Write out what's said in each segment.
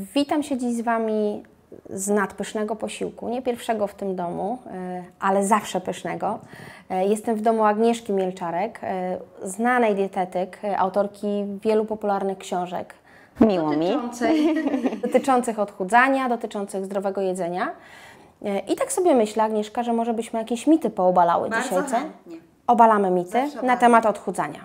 Witam się dziś z Wami z nadpysznego posiłku, nie pierwszego w tym domu, ale zawsze pysznego. Jestem w domu Agnieszki Mielczarek, znanej dietetyk, autorki wielu popularnych książek. Miło mi. Dotyczących odchudzania, dotyczących zdrowego jedzenia. I tak sobie myślę, Agnieszka, że może byśmy jakieś mity poobalały dzisiaj, co? Chętnie. Obalamy mity na temat odchudzania.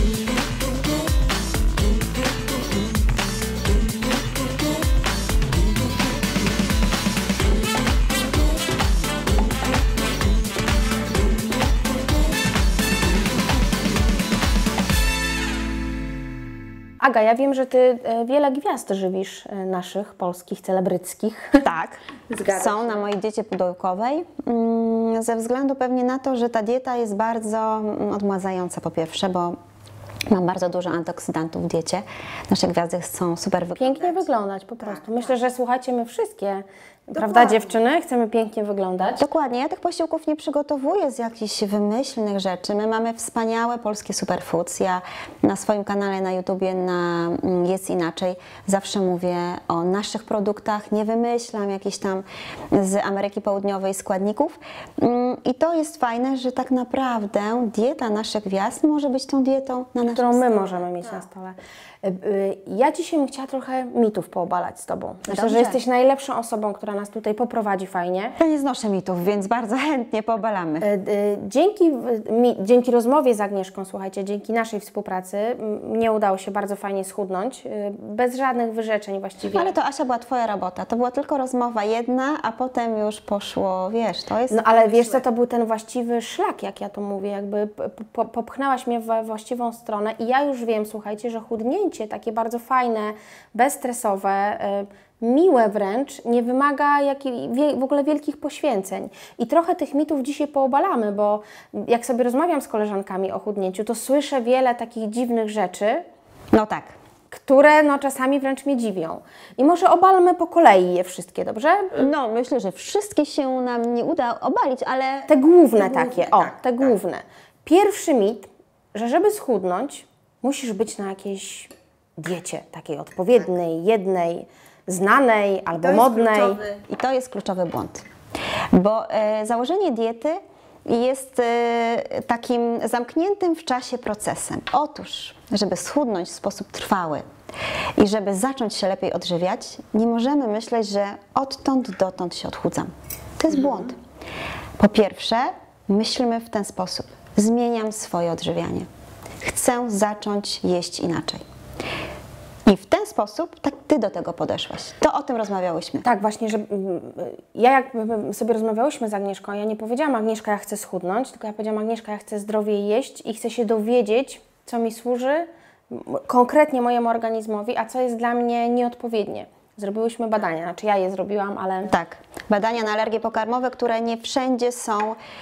Aga, ja wiem, że Ty wiele gwiazd żywisz naszych, polskich, celebryckich. Tak, są na mojej diecie pudełkowej, ze względu pewnie na to, że ta dieta jest bardzo odmładzająca po pierwsze, bo mam bardzo dużo antyoksydantów w diecie. Nasze gwiazdy chcą super wyglądać. Pięknie wyglądać po prostu. Myślę, że słuchajcie, my wszystkie, prawda dziewczyny, chcemy pięknie wyglądać. Dokładnie, ja tych posiłków nie przygotowuję z jakichś wymyślnych rzeczy. My mamy wspaniałe polskie superfoods. Ja na swoim kanale na YouTubie na Jest Inaczej zawsze mówię o naszych produktach, nie wymyślam jakichś tam z Ameryki Południowej składników. I to jest fajne, że tak naprawdę dieta naszych gwiazd może być tą dietą na naszym którą my stole. możemy mieć na stole. Ja dzisiaj bym chciała trochę mitów poobalać z Tobą. Myślę, Dobrze. że jesteś najlepszą osobą, która nas tutaj poprowadzi fajnie. Ja nie znoszę mitów, więc bardzo chętnie poobalamy. Dzięki rozmowie z Agnieszką, słuchajcie, dzięki naszej współpracy mnie udało się bardzo fajnie schudnąć, bez żadnych wyrzeczeń właściwie. Ale to, Asia, była Twoja robota. To była tylko rozmowa jedna, a potem już poszło, wiesz, to jest... No ale wiesz co, to był ten właściwy szlak, jak ja to mówię, jakby popchnęłaś mnie we właściwą stronę i ja już wiem, słuchajcie, że chudnięcie takie bardzo fajne, bezstresowe, miłe wręcz, nie wymaga w ogóle wielkich poświęceń. I trochę tych mitów dzisiaj poobalamy, bo jak sobie rozmawiam z koleżankami o chudnięciu, to słyszę wiele takich dziwnych rzeczy, No tak. które no, czasami wręcz mnie dziwią. I może obalmy po kolei je wszystkie, dobrze? No, myślę, że wszystkie się nam nie uda obalić, ale... Te główne takie, tak, te główne. Pierwszy mit, że żeby schudnąć, musisz być na jakiejś diecie, takiej odpowiedniej, jednej, znanej albo modnej. I to jest kluczowy błąd. Bo założenie diety jest takim zamkniętym w czasie procesem. Otóż, żeby schudnąć w sposób trwały i żeby zacząć się lepiej odżywiać, nie możemy myśleć, że odtąd dotąd się odchudzam. To jest błąd. Po pierwsze, myślmy w ten sposób. Zmieniam swoje odżywianie. Chcę zacząć jeść inaczej. I w ten sposób tak Ty do tego podeszłaś. To o tym rozmawiałyśmy. Tak, właśnie, że ja jak sobie rozmawiałyśmy z Agnieszką, ja nie powiedziałam Agnieszka, ja chcę schudnąć, tylko ja powiedziałam Agnieszka, ja chcę zdrowie jeść i chcę się dowiedzieć, co mi służy, konkretnie mojemu organizmowi, a co jest dla mnie nieodpowiednie. Zrobiłyśmy badania, znaczy ja je zrobiłam, ale... Tak, badania na alergie pokarmowe, które nie wszędzie są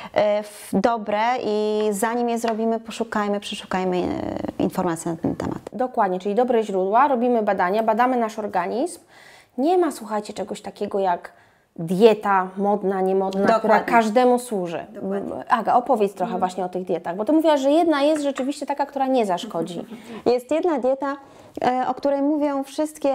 dobre i zanim je zrobimy, przeszukajmy informacje na ten temat. Dokładnie, czyli dobre źródła, robimy badania, badamy nasz organizm. Nie ma, słuchajcie, czegoś takiego jak dieta modna, niemodna, która każdemu służy. Aga, opowiedz trochę właśnie o tych dietach, bo Ty mówiłaś, że jedna jest rzeczywiście taka, która nie zaszkodzi. Jest jedna dieta, o której mówią wszystkie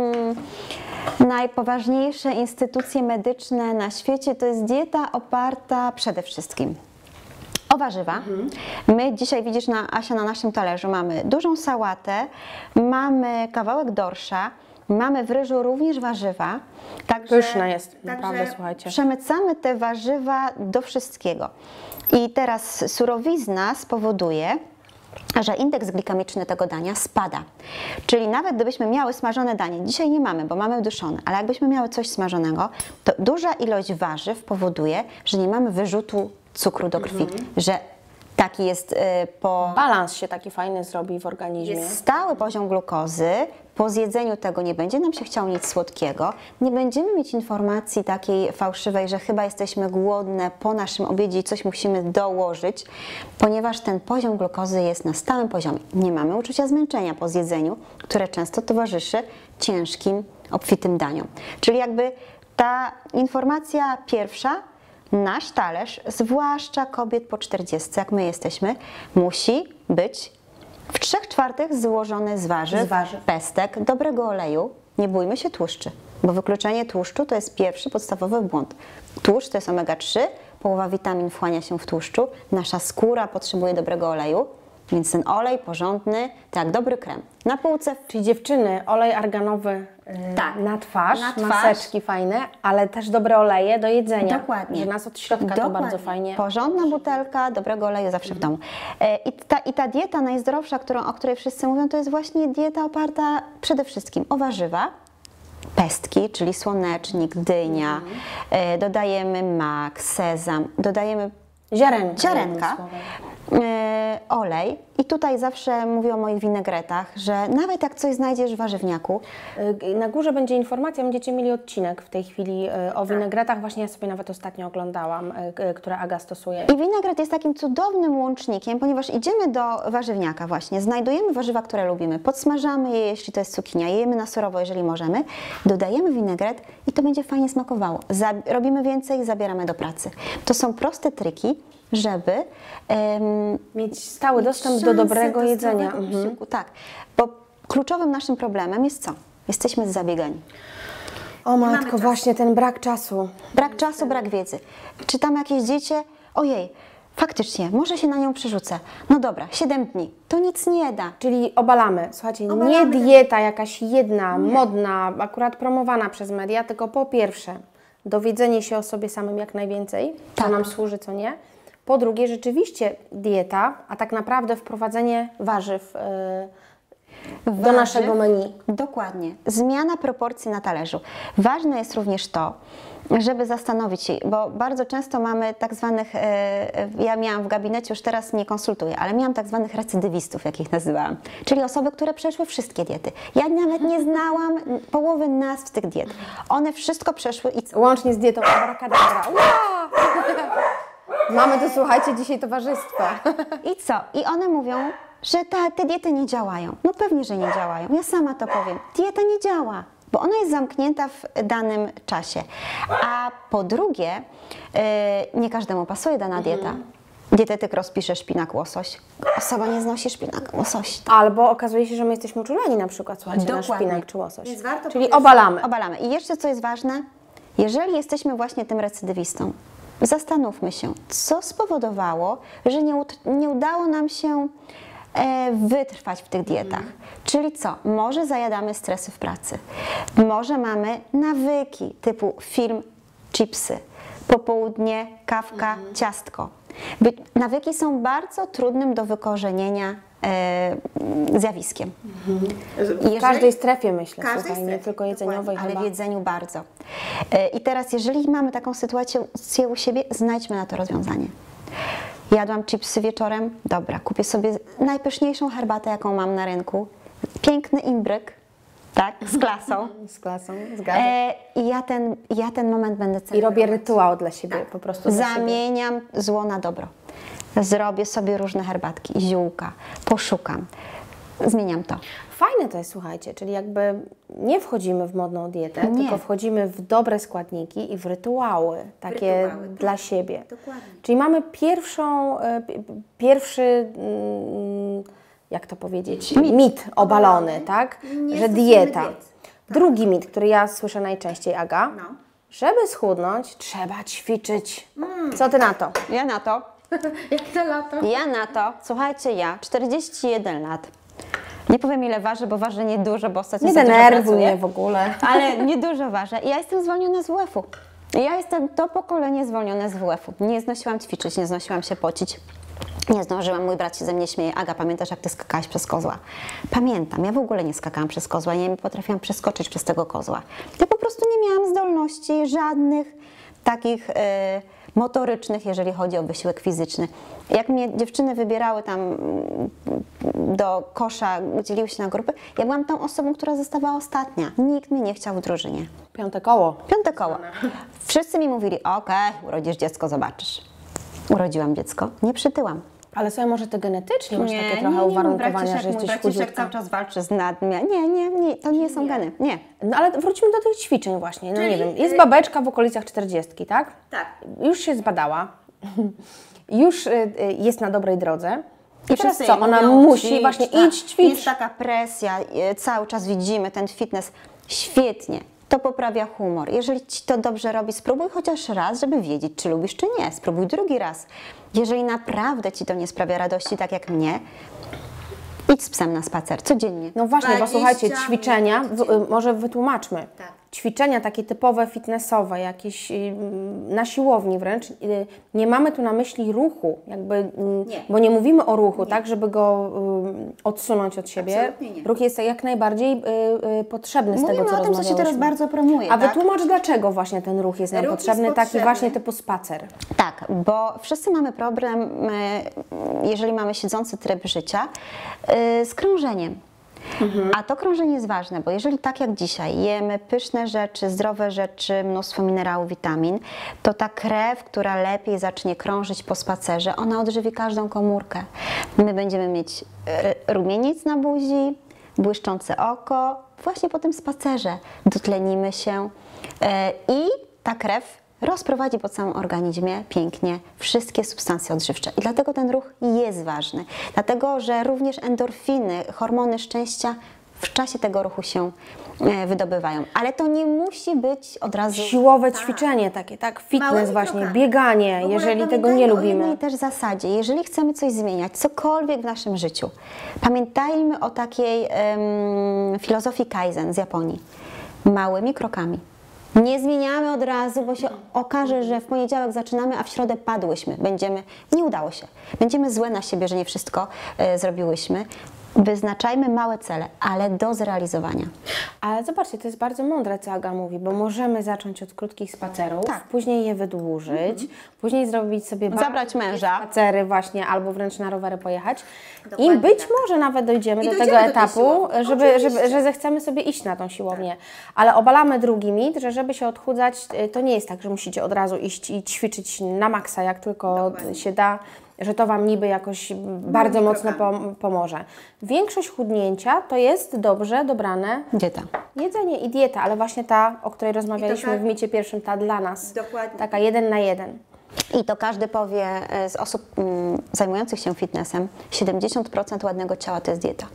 najpoważniejsze instytucje medyczne na świecie. To jest dieta oparta przede wszystkim o warzywa. My dzisiaj, widzisz, Asia, na naszym talerzu mamy dużą sałatę, mamy kawałek dorsza, mamy w ryżu również warzywa. Także, pyszne jest, naprawdę, słuchajcie. Przemycamy te warzywa do wszystkiego. I teraz surowizna spowoduje, że indeks glikemiczny tego dania spada. Czyli nawet gdybyśmy miały smażone danie, dzisiaj nie mamy, bo mamy duszone, ale jakbyśmy miały coś smażonego, to duża ilość warzyw powoduje, że nie mamy wyrzutu cukru do krwi, że taki jest balans się taki fajny zrobi w organizmie. Jest stały poziom glukozy, po zjedzeniu tego nie będzie nam się chciało nic słodkiego, nie będziemy mieć informacji takiej fałszywej, że chyba jesteśmy głodne po naszym obiedzie i coś musimy dołożyć, ponieważ ten poziom glukozy jest na stałym poziomie. Nie mamy uczucia zmęczenia po zjedzeniu, które często towarzyszy ciężkim, obfitym daniom. Czyli jakby ta informacja pierwsza, nasz talerz, zwłaszcza kobiet po 40, jak my jesteśmy, musi być w 3/4 złożony z warzyw, pestek, dobrego oleju, nie bójmy się tłuszczy, bo wykluczenie tłuszczu to jest pierwszy podstawowy błąd. Tłuszcz to jest omega-3, połowa witamin wchłania się w tłuszczu, nasza skóra potrzebuje dobrego oleju, więc ten olej porządny, tak, dobry krem. Na półce. Czyli dziewczyny, olej arganowy Tak. na twarz, Na twarz. maseczki fajne, ale też dobre oleje do jedzenia. Dokładnie. Że nas od środka to bardzo fajnie. Porządna butelka dobrego oleju zawsze w domu. I ta dieta najzdrowsza, o której wszyscy mówią, to jest właśnie dieta oparta przede wszystkim o warzywa, pestki, czyli słonecznik, dynia, dodajemy mak, sezam, dodajemy ziarenka, olej. I tutaj zawsze mówię o moich winegretach, że nawet jak coś znajdziesz w warzywniaku. Na górze będzie informacja, będziecie mieli odcinek w tej chwili o winegretach. Właśnie ja sobie nawet ostatnio oglądałam, które Aga stosuje. I winegret jest takim cudownym łącznikiem, ponieważ idziemy do warzywniaka właśnie, znajdujemy warzywa, które lubimy, podsmażamy je, jeśli to jest cukinia, jemy na surowo, jeżeli możemy, dodajemy winegret i to będzie fajnie smakowało. Robimy więcej, zabieramy do pracy. To są proste triki, żeby mieć stały dostęp do dobrego jedzenia. Posiłku, tak, bo kluczowym naszym problemem jest co? Jesteśmy zabiegani. O matko, właśnie ten brak czasu. Brak czasu, brak wiedzy. Czytamy jakieś dziecię, ojej, faktycznie, może się na nią przerzucę. No dobra, 7 dni, to nic nie da. Czyli obalamy. Słuchajcie, nie dieta jakaś jedna, modna, akurat promowana przez media, tylko po pierwsze, dowiedzenie się o sobie samym jak najwięcej, co nam służy, co nie. Po drugie, rzeczywiście dieta, a tak naprawdę wprowadzenie warzyw do naszego menu. Dokładnie. Zmiana proporcji na talerzu. Ważne jest również to, żeby zastanowić się, bo bardzo często mamy tak zwanych, ja miałam w gabinecie, już teraz nie konsultuję, ale miałam tak zwanych recydywistów, jak ich nazywałam, czyli osoby, które przeszły wszystkie diety. Ja nawet nie znałam połowy nazw tych diet. One wszystko przeszły i co? Łącznie z dietą abracadabra. Mamy tu, słuchajcie, dzisiaj towarzystwo. I co? I one mówią, że te diety nie działają. No pewnie, że nie działają. Ja sama to powiem. Dieta nie działa, bo ona jest zamknięta w danym czasie. A po drugie, nie każdemu pasuje dana dieta. Dietetyk rozpisze szpinak, łosoś. Osoba nie znosi szpinak, łosoś. Albo okazuje się, że my jesteśmy uczuleni na przykład, słuchajcie, na szpinak czy łosoś. Więc warto Czyli obalamy. Obalamy. I jeszcze co jest ważne, jeżeli jesteśmy właśnie tym recydywistą, zastanówmy się, co spowodowało, że nie udało nam się wytrwać w tych dietach. Czyli co? Może zajadamy stresy w pracy, może mamy nawyki typu film, chipsy, popołudnie, kawka, ciastko. Nawyki są bardzo trudnym do wykorzenienia zjawiskiem. W każdej strefie, myślę, słuchaj, nie tylko jedzeniowej, ale w jedzeniu bardzo. I teraz, jeżeli mamy taką sytuację u siebie, znajdźmy na to rozwiązanie. Jadłam chipsy wieczorem, dobra, kupię sobie najpyszniejszą herbatę, jaką mam na rynku, piękny imbryk, tak, z klasą. Z klasą, zgadzam. I ja ten moment będę celebrować. I robię rytuał dla siebie, po prostu Zamieniam zło na dobro. Zrobię sobie różne herbatki, ziółka, poszukam, zmieniam to. Fajne to jest, słuchajcie, czyli jakby nie wchodzimy w modną dietę, tylko wchodzimy w dobre składniki i w rytuały, takie dla siebie. Dokładnie. Czyli mamy pierwszy, jak to powiedzieć, mit obalony, tak? Że dieta. Drugi mit, który ja słyszę najczęściej, Aga, żeby schudnąć, trzeba ćwiczyć. Co ty na to? Ja na to. Jak na lato? Ja na to. Słuchajcie, ja 41 lat. Nie powiem ile ważę, bo ważę niedużo, bo ostatnio Nie za dużo denerwuj pracuję, mnie w ogóle. ale niedużo ważę. I ja jestem zwolniona z WF-u. Ja jestem to pokolenie zwolnione z WF-u. Nie znosiłam ćwiczyć, nie znosiłam się pocić. Nie zdążyłam, mój brat się ze mnie śmieje. Aga, pamiętasz, jak ty skakałaś przez kozła? Pamiętam, ja w ogóle nie skakałam przez kozła, nie potrafiłam przeskoczyć przez tego kozła. Ja po prostu nie miałam zdolności żadnych takich motorycznych, jeżeli chodzi o wysiłek fizyczny. Jak mnie dziewczyny wybierały tam do kosza, dzieliły się na grupy, ja byłam tą osobą, która zostawała ostatnia. Nikt mnie nie chciał w drużynie. Piąte koło. Piąte koło. Wszyscy mi mówili, okej, urodzisz dziecko, zobaczysz. Urodziłam dziecko, nie przytyłam. Ale sobie może ty genetycznie masz takie trochę uwarunkowania, że jesteś chudziutka. cały czas walczy z nadmiarem. Nie, to nie są geny. Nie. No ale wróćmy do tych ćwiczeń właśnie. No nie wiem, jest babeczka w okolicach 40, tak? Tak. Już się zbadała. Już jest na dobrej drodze. I teraz wszyscy co? Ona mówią, musi ćwicz, właśnie tak. idź, ćwicz. Jest taka presja, cały czas widzimy ten fitness. Świetnie. To poprawia humor. Jeżeli Ci to dobrze robi, spróbuj chociaż raz, żeby wiedzieć, czy lubisz, czy nie. Spróbuj drugi raz. Jeżeli naprawdę Ci to nie sprawia radości, tak jak mnie, idź z psem na spacer codziennie. No właśnie, bo 20 słuchajcie, ćwiczenia, minut może wytłumaczmy. Tak. Ćwiczenia takie typowe fitnessowe, jakieś na siłowni wręcz, nie mamy tu na myśli ruchu, jakby, Nie. bo nie mówimy o ruchu, tak, żeby go odsunąć od siebie. Absolutnie nie. Ruch jest jak najbardziej potrzebny z Mówimy tego, co o tym, co się teraz rozmawiałyśmy. bardzo promuje. A tak? wytłumacz, dlaczego właśnie ten ruch jest nam Ruch jest potrzebny, taki potrzebny. właśnie typu spacer. Tak, bo wszyscy mamy problem, jeżeli mamy siedzący tryb życia, z krążeniem. A to krążenie jest ważne, bo jeżeli tak jak dzisiaj jemy pyszne rzeczy, zdrowe rzeczy, mnóstwo minerałów, witamin, to ta krew, która lepiej zacznie krążyć po spacerze, ona odżywi każdą komórkę. My będziemy mieć rumieniec na buzi, błyszczące oko, właśnie po tym spacerze dotlenimy się i ta krew rozprowadzi po całym organizmie pięknie wszystkie substancje odżywcze. I dlatego ten ruch jest ważny. Dlatego, że również endorfiny, hormony szczęścia w czasie tego ruchu się wydobywają. Ale to nie musi być od razu... Siłowe ćwiczenie takie, tak? Fitness Małymi właśnie, krokami. bieganie, W ogóle jeżeli tego Pamiętajmy nie o lubimy. jednej też zasadzie. Jeżeli chcemy coś zmieniać, cokolwiek w naszym życiu, pamiętajmy o takiej filozofii Kaizen z Japonii. Małymi krokami. Nie zmieniamy od razu, bo się okaże, że w poniedziałek zaczynamy, a w środę padłyśmy. Nie udało się. Będziemy złe na siebie, że nie wszystko zrobiłyśmy. Wyznaczajmy małe cele, ale do zrealizowania. Ale zobaczcie, to jest bardzo mądre, co Aga mówi, bo możemy zacząć od krótkich spacerów, Tak. później je wydłużyć, później zrobić sobie Zabrać bardzo krótkie męża. spacery właśnie, albo wręcz na rowery pojechać. Dokładnie I być tak. może nawet dojdziemy I do dojdziemy tego do tej etapu, siłowni. że zechcemy sobie iść na tą siłownię. Ale obalamy drugi mit, że żeby się odchudzać, to nie jest tak, że musicie od razu iść i ćwiczyć na maksa, jak tylko Dokładnie. się da, że to Wam niby jakoś bardzo mocno krokami. pomoże. Większość chudnięcia to jest dobrze dobrane Dieta. jedzenie i dieta, ale właśnie ta, o której rozmawialiśmy tak. w micie pierwszym, ta dla nas. Dokładnie. Taka 1 na 1. I to każdy powie z osób zajmujących się fitnessem, 70% ładnego ciała to jest dieta.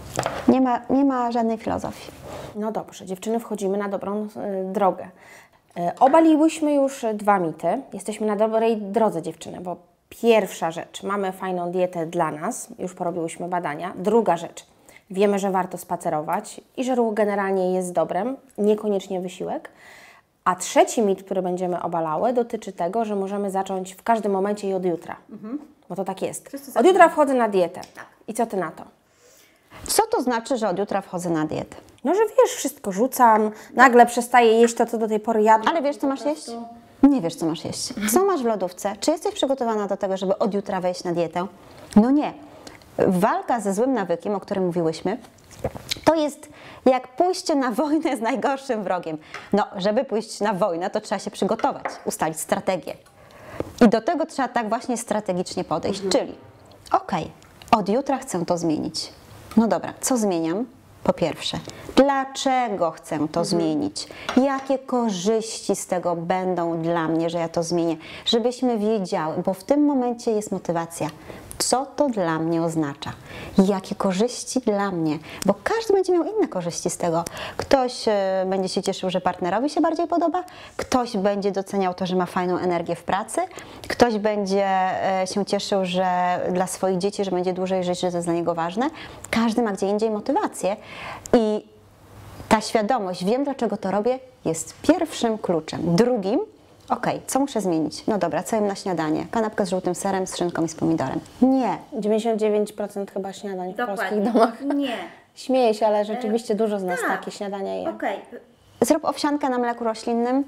Nie ma żadnej filozofii. No dobrze, dziewczyny, wchodzimy na dobrą drogę. Obaliłyśmy już 2 mity. Jesteśmy na dobrej drodze, dziewczyny, bo pierwsza rzecz, mamy fajną dietę dla nas, już porobiłyśmy badania. Druga rzecz, wiemy, że warto spacerować i że ruch generalnie jest dobrem, niekoniecznie wysiłek. A trzeci mit, który będziemy obalały, dotyczy tego, że możemy zacząć w każdym momencie i od jutra. Bo to tak jest. Wszyscy Od jutra wchodzę na dietę. Tak. I co Ty na to? Co to znaczy, że od jutra wchodzę na dietę? No, że wiesz, wszystko rzucam, nagle przestaję jeść to, co do tej pory jadłam. Ale wiesz, co masz jeść? Nie wiesz, co masz jeść. Co masz w lodówce? Czy jesteś przygotowana do tego, żeby od jutra wejść na dietę? No nie. Walka ze złym nawykiem, o którym mówiłyśmy, to jest jak pójście na wojnę z najgorszym wrogiem. No, żeby pójść na wojnę, to trzeba się przygotować, ustalić strategię. I do tego trzeba tak właśnie strategicznie podejść. Czyli, okej, od jutra chcę to zmienić. No dobra, co zmieniam? Po pierwsze, dlaczego chcę to zmienić? Jakie korzyści z tego będą dla mnie, że ja to zmienię? Żebyśmy wiedziały, bo w tym momencie jest motywacja. Co to dla mnie oznacza? Jakie korzyści dla mnie? Bo każdy będzie miał inne korzyści z tego. Ktoś będzie się cieszył, że partnerowi się bardziej podoba, ktoś będzie doceniał to, że ma fajną energię w pracy, ktoś będzie się cieszył, że dla swoich dzieci, że będzie dłużej żyć, że to jest dla niego ważne. Każdy ma gdzie indziej motywację i ta świadomość, wiem dlaczego to robię, jest pierwszym kluczem. Drugim, co muszę zmienić? No dobra, co jem na śniadanie? Kanapkę z żółtym serem, z szynką i z pomidorem. Nie. 99% chyba śniadań w polskich Dokładnie. domach. Nie. Śmieję się, ale rzeczywiście dużo z nas tak. takie śniadania je. Okej. Zrób owsiankę na mleku roślinnym,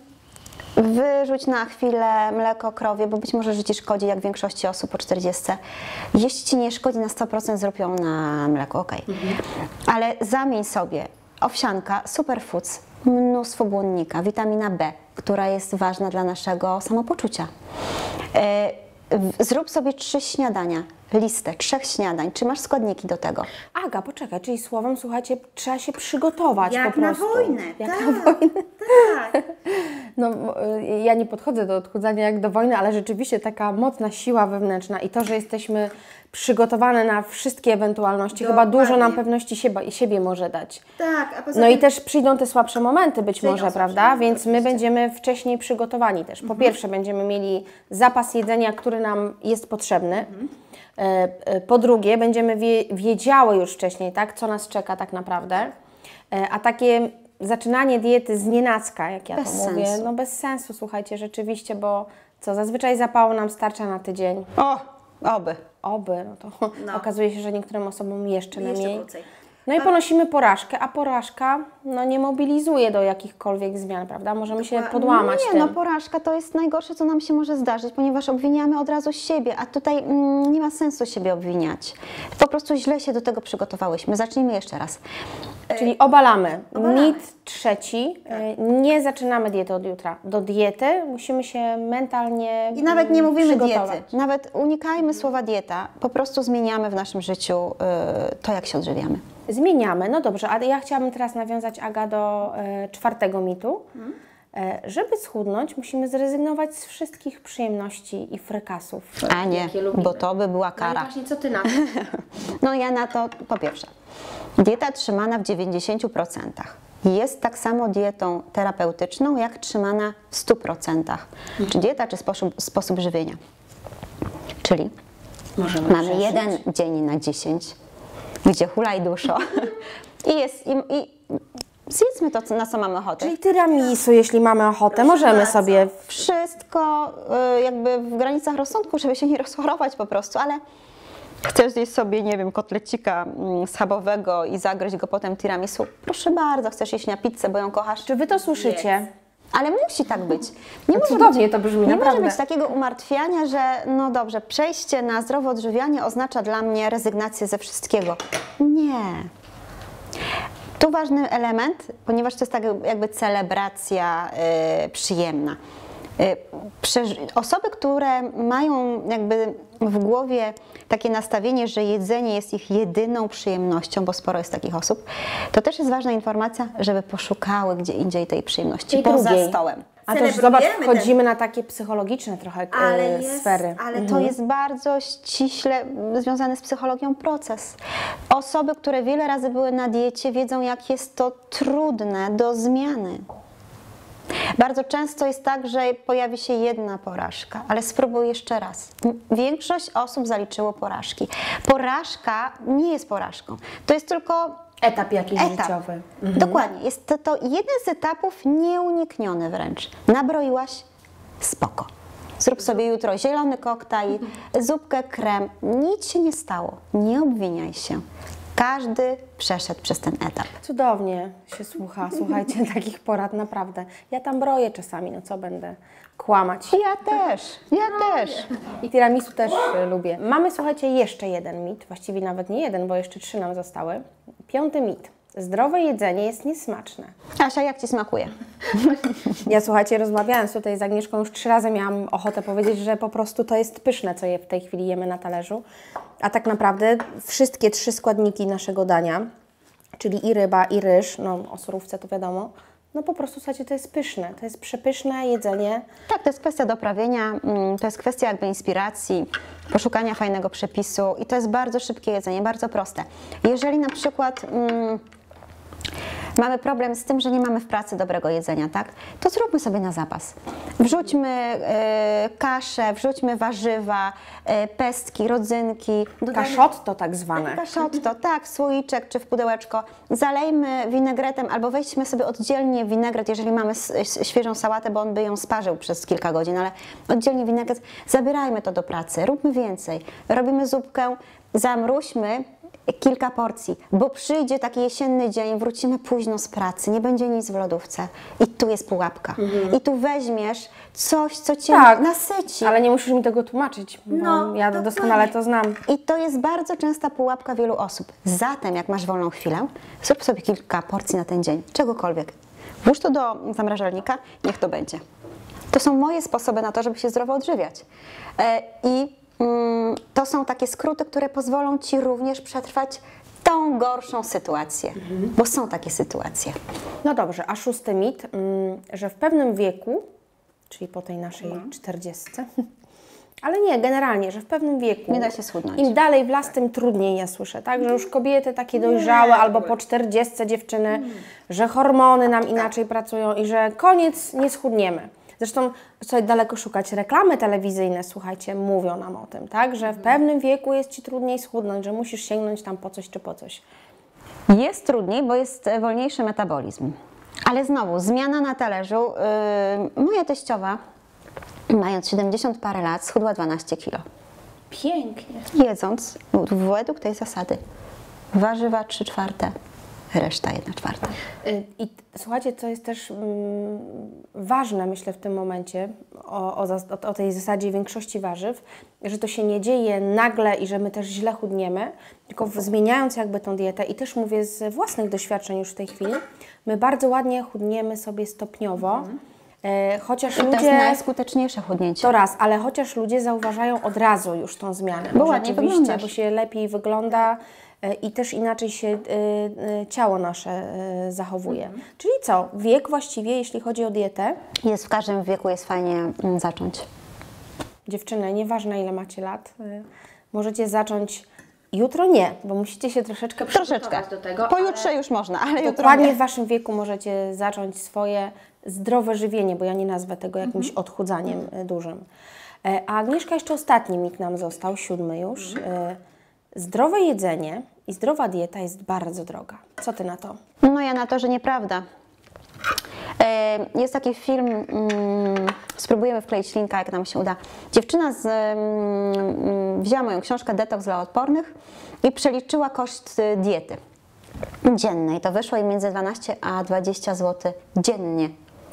wyrzuć na chwilę mleko krowie, bo być może, że Ci szkodzi, jak większości osób po 40. Jeśli Ci nie szkodzi na 100%, zrób ją na mleku, Ale zamień sobie owsianka, superfoods, mnóstwo błonnika, witamina B, która jest ważna dla naszego samopoczucia. Zrób sobie 3 śniadania, listę 3 śniadań. Czy masz składniki do tego? Aga, poczekaj, czyli słowem, słuchajcie, trzeba się przygotować Jak po na prostu. wojnę. Jak tak. na wojnę. Tak. No, ja nie podchodzę do odchudzania jak do wojny, ale rzeczywiście taka mocna siła wewnętrzna i to, że jesteśmy przygotowane na wszystkie ewentualności. Chyba dużo nam pewności siebie może dać. Tak, a poza No tym... i też przyjdą te słabsze momenty być może, słabsze prawda? momenty, Więc my oczywiście. będziemy wcześniej przygotowani też. Po pierwsze będziemy mieli zapas jedzenia, który nam jest potrzebny. Po drugie będziemy wiedziały już wcześniej, tak, co nas czeka tak naprawdę. A takie zaczynanie diety z nienacka, jak ja Bez to mówię, sensu. no bez sensu, słuchajcie, rzeczywiście, bo co, zazwyczaj zapału nam starcza na tydzień. O, oby. Oby, no to okazuje się, że niektórym osobom jeszcze mniej. krócej. No i ponosimy porażkę, a porażka no, nie mobilizuje do jakichkolwiek zmian, prawda? Możemy się podłamać Nie, tym. no porażka to jest najgorsze, co nam się może zdarzyć, ponieważ obwiniamy od razu siebie, a tutaj nie ma sensu siebie obwiniać. Po prostu źle się do tego przygotowałyśmy. Zacznijmy jeszcze raz. Czyli obalamy. Mit trzeci. Nie zaczynamy diety od jutra. Do diety musimy się mentalnie I nawet nie mówimy przygotować. diety, nawet unikajmy słowa dieta, po prostu zmieniamy w naszym życiu to, jak się odżywiamy. Zmieniamy. No dobrze, a ja chciałabym teraz nawiązać, Aga, do czwartego mitu. Żeby schudnąć, musimy zrezygnować z wszystkich przyjemności i frykasów. A nie, jakie lubimy. bo to by była No i kara. właśnie, co Ty na to? No ja na to, po pierwsze, dieta trzymana w 90% jest tak samo dietą terapeutyczną, jak trzymana w 100%. Czy dieta, czy sposób żywienia. Czyli mamy jeden dzień na 10, gdzie hulaj duszo i zjedzmy to, na co mamy ochotę. Czyli tiramisu, jeśli mamy ochotę, możemy sobie... Wszystko jakby w granicach rozsądku, żeby się nie rozchorować po prostu, ale chcesz zjeść sobie, nie wiem, kotlecika schabowego i zagryźć go potem tiramisu, proszę bardzo, chcesz jeść na pizzę, bo ją kochasz, Czy Wy to słyszycie? ale musi tak być. Nie może Cudownie to brzmi, nie naprawdę. może być takiego umartwiania, że no dobrze, przejście na zdrowe odżywianie oznacza dla mnie rezygnację ze wszystkiego. Nie. Tu ważny element, ponieważ to jest tak jakby celebracja przyjemna. Osoby, które mają jakby w głowie takie nastawienie, że jedzenie jest ich jedyną przyjemnością, bo sporo jest takich osób, to też jest ważna informacja, żeby poszukały gdzie indziej tej przyjemności, Tej poza drugiej. stołem. A to już zobacz, wchodzimy na takie psychologiczne trochę sfery. Ale to jest bardzo ściśle związany z psychologią proces. Osoby, które wiele razy były na diecie, wiedzą, jak jest to trudne do zmiany. Bardzo często jest tak, że pojawi się jedna porażka, ale spróbuj jeszcze raz. Większość osób zaliczyło porażki. Porażka nie jest porażką. To jest tylko Etap jakiś życiowy. Dokładnie. Jest to jeden z etapów nieunikniony wręcz. Nabroiłaś? Spoko. Zrób sobie jutro zielony koktajl, zupkę, krem. Nic się nie stało. Nie obwiniaj się. Każdy przeszedł przez ten etap. Cudownie się słucha, słuchajcie, takich porad naprawdę. Ja tam broję czasami, no co będę kłamać. Ja też. I tiramisu też lubię. Mamy, słuchajcie, jeszcze jeden mit, właściwie nawet nie jeden, bo jeszcze 3 nam zostały. 5. mit. Zdrowe jedzenie jest niesmaczne. Asia, jak Ci smakuje? Ja, słuchajcie, rozmawiając tutaj z Agnieszką, już 3 razy miałam ochotę powiedzieć, że po prostu to jest pyszne, co w tej chwili jemy na talerzu. A tak naprawdę wszystkie 3 składniki naszego dania, czyli i ryba, i ryż, no o surówce to wiadomo, no po prostu, słuchajcie, to jest pyszne, to jest przepyszne jedzenie. Tak, to jest kwestia doprawienia, to jest kwestia jakby inspiracji, poszukania fajnego przepisu i to jest bardzo szybkie jedzenie, bardzo proste. Jeżeli na przykład mamy problem z tym, że nie mamy w pracy dobrego jedzenia, tak? To zróbmy sobie na zapas. Wrzućmy kaszę, wrzućmy warzywa, pestki, rodzynki. Kaszotto tak zwane. Kaszotto, tak, słoiczek czy w pudełeczko. Zalejmy winegretem albo weźmy sobie oddzielnie winegret, jeżeli mamy świeżą sałatę, bo on by ją sparzył przez kilka godzin, ale oddzielnie winegret. Zabierajmy to do pracy, róbmy więcej. Robimy zupkę, zamróźmy kilka porcji, bo przyjdzie taki jesienny dzień, wrócimy późno z pracy, nie będzie nic w lodówce i tu jest pułapka. I tu weźmiesz coś, co Cię nasyci. Ale nie musisz mi tego tłumaczyć, bo ja doskonale to znam. I to jest bardzo częsta pułapka wielu osób. Zatem, jak masz wolną chwilę, zrób sobie kilka porcji na ten dzień, czegokolwiek. Włóż to do zamrażalnika, niech to będzie. To są moje sposoby na to, żeby się zdrowo odżywiać. To są takie skróty, które pozwolą Ci również przetrwać tą gorszą sytuację, bo są takie sytuacje. No dobrze, a 6. mit, że w pewnym wieku, czyli po tej naszej 40, Ale nie, generalnie, że w pewnym wieku. Nie da się schudnąć. Im dalej w las, tym trudniej, ja słyszę, tak? Że już kobiety takie dojrzałe, albo po 40 dziewczyny, że hormony nam inaczej pracują i że koniec, nie schudniemy. Zresztą, co daleko szukać, reklamy telewizyjne, słuchajcie, mówią nam o tym, tak? Że w pewnym wieku jest Ci trudniej schudnąć, że musisz sięgnąć tam po coś czy po coś. Jest trudniej, bo jest wolniejszy metabolizm. Ale znowu, zmiana na talerzu. Moja teściowa, mając 70 parę lat, schudła 12 kilo. Pięknie. Jedząc według tej zasady. Warzywa 3/4, reszta 1/4. I słuchajcie, co jest też ważne, myślę, w tym momencie, o tej zasadzie większości warzyw, że to się nie dzieje nagle i że my też źle chudniemy, tylko zmieniając jakby tą dietę i też mówię z własnych doświadczeń już w tej chwili, my bardzo ładnie chudniemy sobie stopniowo, chociaż To ludzie... jest najskuteczniejsze chudnięcie. To raz, ale chociaż ludzie zauważają od razu już tą zmianę. Bo ładnie wyglądasz. Bo się lepiej wygląda i też inaczej się ciało nasze zachowuje. Czyli co? Wiek właściwie, jeśli chodzi o dietę? Jest w każdym wieku, jest fajnie zacząć. Dziewczyny, nieważne ile macie lat, możecie zacząć jutro nie, bo musicie się troszeczkę przygotować do tego. Pojutrze już można, ale jutro Dokładnie nie. w Waszym wieku możecie zacząć swoje zdrowe żywienie, bo ja nie nazwę tego jakimś odchudzaniem dużym. A Agnieszka, jeszcze ostatni mit nam został, 7 już. Zdrowe jedzenie i zdrowa dieta jest bardzo droga. Co Ty na to? No ja na to, że nieprawda. Jest taki film, spróbujemy wkleić linka, jak nam się uda. Dziewczyna wzięła moją książkę Detoks dla odpornych i przeliczyła koszt diety dziennej. To wyszło jej między 12 a 20 zł dziennie.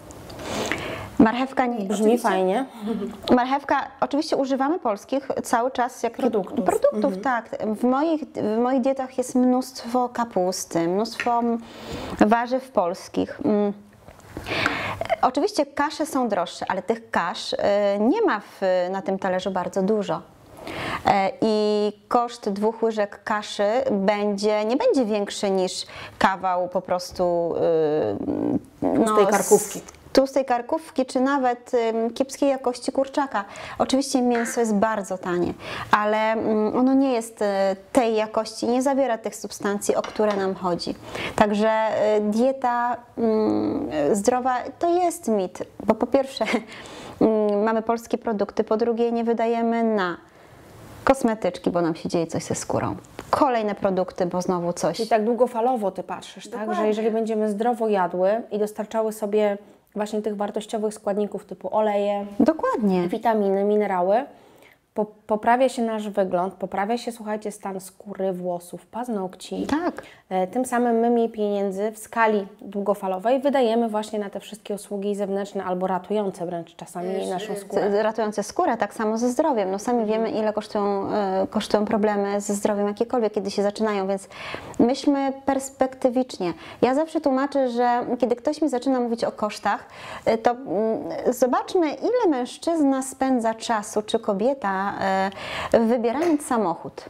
Marchewka nie Brzmi fajnie. Marchewka, oczywiście używamy polskich cały czas jak produktów, tak. W moich dietach jest mnóstwo kapusty, mnóstwo warzyw polskich. Oczywiście kasze są droższe, ale tych kasz nie ma na tym talerzu bardzo dużo. I koszt 2 łyżek kaszy nie będzie większy niż kawał po prostu tej karkówki. Tłustej karkówki, czy nawet kiepskiej jakości kurczaka. Oczywiście mięso jest bardzo tanie, ale ono nie jest tej jakości, nie zawiera tych substancji, o które nam chodzi. Także dieta zdrowa to jest mit, bo po pierwsze mamy polskie produkty, po drugie nie wydajemy na kosmetyczki, bo nam się dzieje coś ze skórą. Kolejne produkty, bo znowu coś. Czyli tak długofalowo Ty patrzysz, tak? Że jeżeli będziemy zdrowo jadły i dostarczały sobie właśnie tych wartościowych składników typu oleje, Dokładnie. witaminy, minerały, poprawia się nasz wygląd, poprawia się, słuchajcie, stan skóry, włosów, paznokci. Tak. Tym samym my mniej pieniędzy w skali długofalowej wydajemy właśnie na te wszystkie usługi zewnętrzne albo ratujące wręcz czasami naszą skórę. Ratujące skórę, tak samo ze zdrowiem. No sami wiemy, ile kosztują problemy ze zdrowiem jakiekolwiek, kiedy się zaczynają, więc myślmy perspektywicznie. Ja zawsze tłumaczę, że kiedy ktoś mi zaczyna mówić o kosztach, to zobaczmy, ile mężczyzna spędza czasu, czy kobieta, wybierając samochód.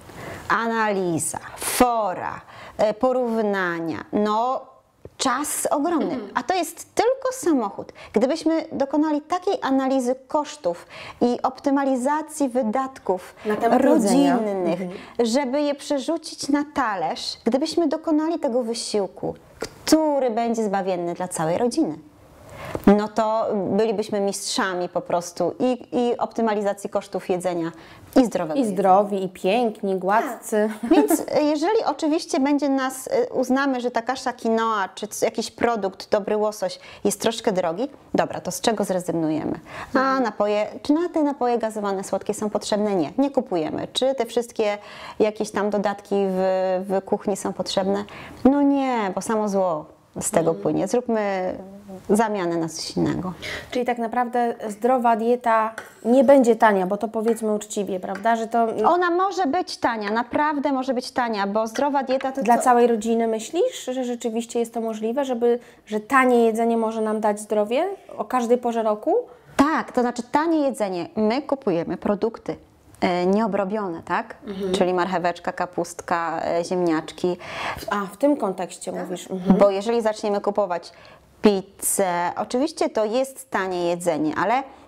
Analiza, fora, porównania, no czas ogromny, a to jest tylko samochód. Gdybyśmy dokonali takiej analizy kosztów i optymalizacji wydatków rodzinnych, żeby je przerzucić na talerz, gdybyśmy dokonali tego wysiłku, który będzie zbawienny dla całej rodziny, no to bylibyśmy mistrzami po prostu i optymalizacji kosztów jedzenia i zdrowego. I zdrowi, i piękni, gładcy. Tak. Więc jeżeli oczywiście uznamy, że ta kasza quinoa, czy jakiś produkt, dobry łosoś jest troszkę drogi, dobra, to z czego zrezygnujemy? A czy na te napoje gazowane słodkie są potrzebne? Nie, nie kupujemy. Czy te wszystkie jakieś tam dodatki w kuchni są potrzebne? No nie, bo samo zło z tego płynie. Zróbmy zamianę na coś innego. Czyli tak naprawdę zdrowa dieta nie będzie tania, bo to powiedzmy uczciwie, prawda? Że to Ona może być tania, naprawdę może być tania, bo zdrowa dieta to... dla całej rodziny myślisz, że rzeczywiście jest to możliwe, że tanie jedzenie może nam dać zdrowie o każdej porze roku? Tak, to znaczy tanie jedzenie. My kupujemy produkty nieobrobione, tak? Czyli marcheweczka, kapustka, ziemniaczki. A, w tym kontekście mówisz. Bo jeżeli zaczniemy kupować pizzę, oczywiście to jest tanie jedzenie, ale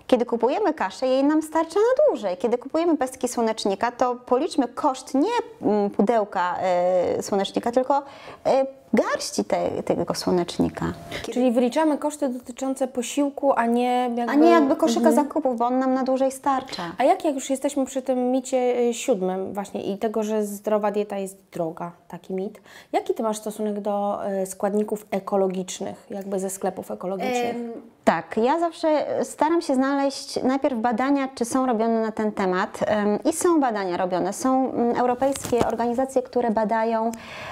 Kiedy kupujemy kaszę, jej nam starcza na dłużej. Kiedy kupujemy pestki słonecznika, to policzmy koszt nie pudełka słonecznika, tylko garści tego słonecznika. Czyli wyliczamy koszty dotyczące posiłku, a nie jakby koszyka zakupów, bo on nam na dłużej starcza. A jak już jesteśmy przy tym micie 7 właśnie i tego, że zdrowa dieta jest droga, taki mit, jaki Ty masz stosunek do składników ekologicznych, jakby ze sklepów ekologicznych? Tak, ja zawsze staram się znaleźć najpierw badania, czy są robione na ten temat i są badania robione. Są europejskie organizacje, które badają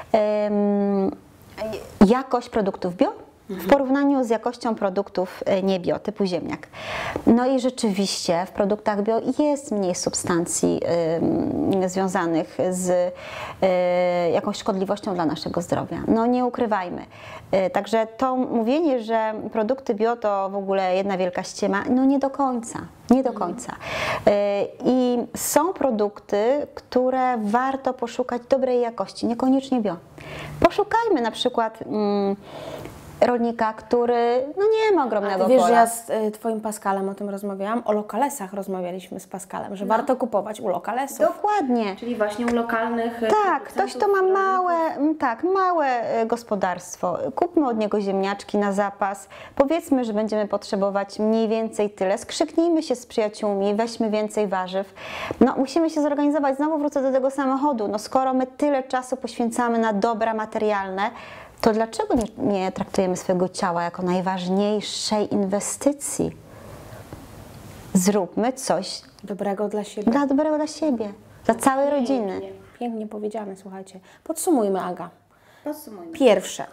jakość produktów bio w porównaniu z jakością produktów nie bio, typu ziemniak. No i rzeczywiście w produktach bio jest mniej substancji związanych z jakąś szkodliwością dla naszego zdrowia. No nie ukrywajmy. Także to mówienie, że produkty bio to w ogóle jedna wielka ściema, no nie do końca. Nie do końca. I są produkty, które warto poszukać dobrej jakości, niekoniecznie bio. Poszukajmy na przykład rolnika, który nie ma ogromnego Wiesz, pola. że ja z Twoim Pascalem o tym rozmawiałam, o lokalesach rozmawialiśmy z Pascalem, że warto kupować u lokalesów. Dokładnie. Czyli właśnie u lokalnych Tak, ktoś, kto ma małe gospodarstwo. Kupmy od niego ziemniaczki na zapas. Powiedzmy, że będziemy potrzebować mniej więcej tyle. Skrzyknijmy się z przyjaciółmi, weźmy więcej warzyw. No, musimy się zorganizować. Znowu wrócę do tego samochodu. No, skoro my tyle czasu poświęcamy na dobra materialne, to dlaczego nie traktujemy swojego ciała jako najważniejszej inwestycji? Zróbmy coś dobrego dla siebie. Dobrego dla siebie, dla całej rodziny. Pięknie powiedziane, słuchajcie. Podsumujmy, Aga. Podsumujmy. Pierwsze.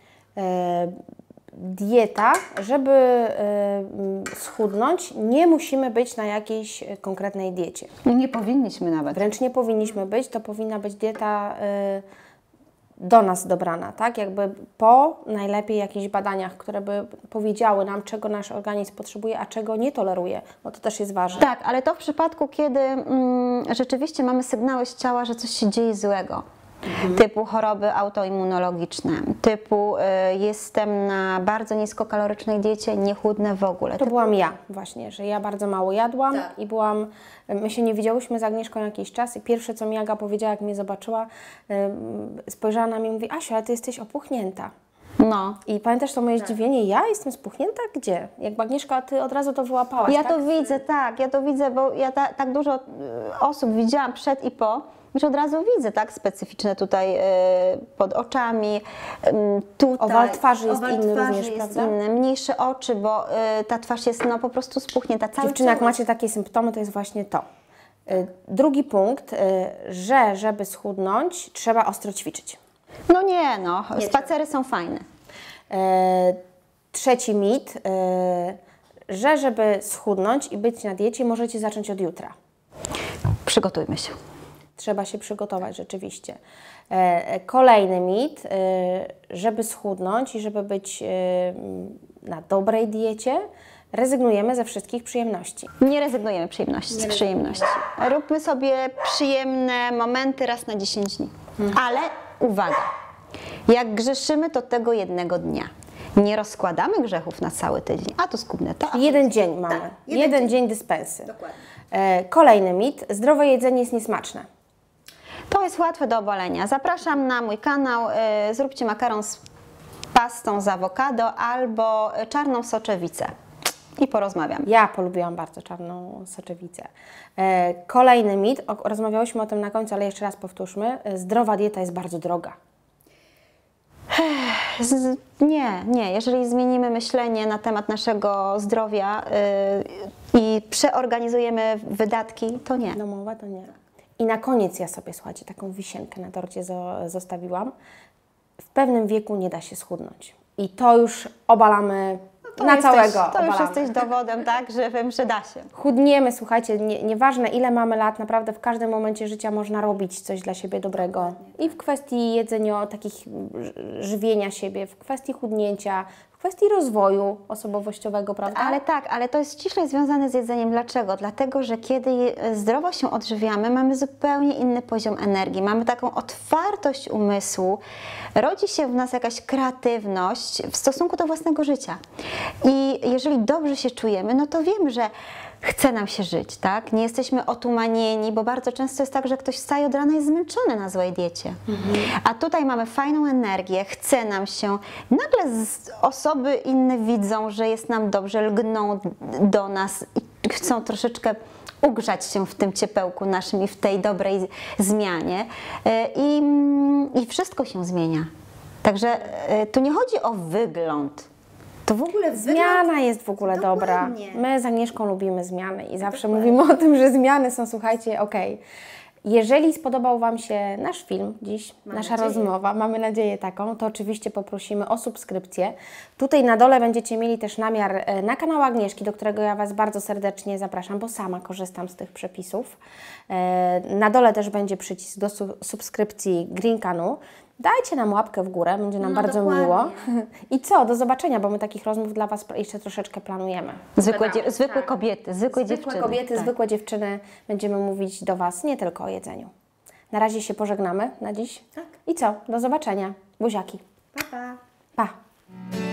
Dieta, żeby schudnąć, nie musimy być na jakiejś konkretnej diecie. Nie powinniśmy nawet. Wręcz nie powinniśmy być. To powinna być dieta do nas dobrana, tak? Jakby po najlepiej jakichś badaniach, które by powiedziały nam, czego nasz organizm potrzebuje, a czego nie toleruje, bo to też jest ważne. Tak, ale to w przypadku, kiedy rzeczywiście mamy sygnały z ciała, że coś się dzieje złego. Typu choroby autoimmunologiczne, typu jestem na bardzo niskokalorycznej diecie, nie chudnę w ogóle. To byłam ja właśnie, że ja bardzo mało jadłam i my się nie widziałyśmy z Agnieszką jakiś czas i pierwsze, co mi Aga powiedziała, jak mnie zobaczyła, spojrzała na mnie i mówi: Asiu, ale Ty jesteś opuchnięta. No. I pamiętasz to moje zdziwienie? Ja jestem spuchnięta? Gdzie? Jakby Agnieszka, Ty od razu to wyłapałaś, Ja tak? to widzę, tak, ja to widzę, bo ja tak dużo osób widziałam przed i po, że od razu widzę, tak, specyficzne tutaj pod oczami, tutaj. Owal twarzy jest Owal inny twarzy również, jest prawda? inny, mniejsze oczy, bo ta twarz jest po prostu spuchnięta. Dziewczyny, jak macie takie symptomy, to jest właśnie to. Drugi punkt, że żeby schudnąć, trzeba ostro ćwiczyć. No nie, spacery są fajne. Trzeci mit, że żeby schudnąć i być na diecie, możecie zacząć od jutra. Przygotujmy się. Trzeba się przygotować rzeczywiście. Kolejny mit, żeby schudnąć i żeby być na dobrej diecie, rezygnujemy ze wszystkich przyjemności. Nie rezygnujemy z przyjemności. Róbmy sobie przyjemne momenty raz na 10 dni. Ale uwaga, jak grzeszymy, to tego jednego dnia. Nie rozkładamy grzechów na cały tydzień, a to skubnę to. Jeden dzień mamy. Tak, jeden dzień dyspensy. Dokładnie. Kolejny mit, zdrowe jedzenie jest niesmaczne. To jest łatwe do obalenia. Zapraszam na mój kanał. Zróbcie makaron z pastą z awokado albo czarną soczewicę i porozmawiam. Ja polubiłam bardzo czarną soczewicę. Kolejny mit, rozmawiałyśmy o tym na końcu, ale jeszcze raz powtórzmy. Zdrowa dieta jest bardzo droga. Nie. Jeżeli zmienimy myślenie na temat naszego zdrowia i przeorganizujemy wydatki, to nie. Domowe to nie. I na koniec ja sobie, słuchajcie, taką wisienkę na torcie zostawiłam. W pewnym wieku nie da się schudnąć. I to już obalamy całego. To już jesteś dowodem, tak, żywym, że da się. Chudniemy, słuchajcie, nieważne ile mamy lat, naprawdę w każdym momencie życia można robić coś dla siebie dobrego. I w kwestii jedzenia, takich żywienia siebie, w kwestii chudnięcia, w kwestii rozwoju osobowościowego, prawda? Ale tak, ale to jest ściśle związane z jedzeniem. Dlaczego? Dlatego, że kiedy zdrowo się odżywiamy, mamy zupełnie inny poziom energii, mamy taką otwartość umysłu, rodzi się w nas jakaś kreatywność w stosunku do własnego życia. I jeżeli dobrze się czujemy, no to wiemy, że chce nam się żyć, tak? Nie jesteśmy otumanieni, bo bardzo często jest tak, że ktoś wstaje od rana i jest zmęczony na złej diecie. A tutaj mamy fajną energię, chce nam się. Nagle osoby inne widzą, że jest nam dobrze, lgną do nas i chcą troszeczkę ugrzać się w tym ciepełku naszym i w tej dobrej zmianie. I wszystko się zmienia. Także tu nie chodzi o wygląd. To w ogóle Zmiana jest w ogóle dobra. Dokładnie. My z Agnieszką lubimy zmiany i zawsze mówimy o tym, że zmiany są, słuchajcie, okej. Jeżeli spodobał Wam się nasz film dziś, nasza rozmowa, mamy nadzieję taką, to oczywiście poprosimy o subskrypcję. Tutaj na dole będziecie mieli też namiar na kanał Agnieszki, do którego ja Was bardzo serdecznie zapraszam, bo sama korzystam z tych przepisów. Na dole też będzie przycisk do subskrypcji Green Canu. Dajcie nam łapkę w górę, będzie nam bardzo dokładnie. miło. I co? Do zobaczenia, bo my takich rozmów dla Was jeszcze troszeczkę planujemy. Zwykłe kobiety, zwykłe dziewczyny. Kobiety, tak. zwykłe dziewczyny, będziemy mówić do Was nie tylko o jedzeniu. Na razie się pożegnamy na dziś. Tak. I co? Do zobaczenia. Buziaki. Pa, pa. Pa.